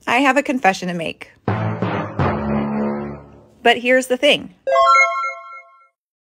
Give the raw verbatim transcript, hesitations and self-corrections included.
I have a confession to make. But here's the thing.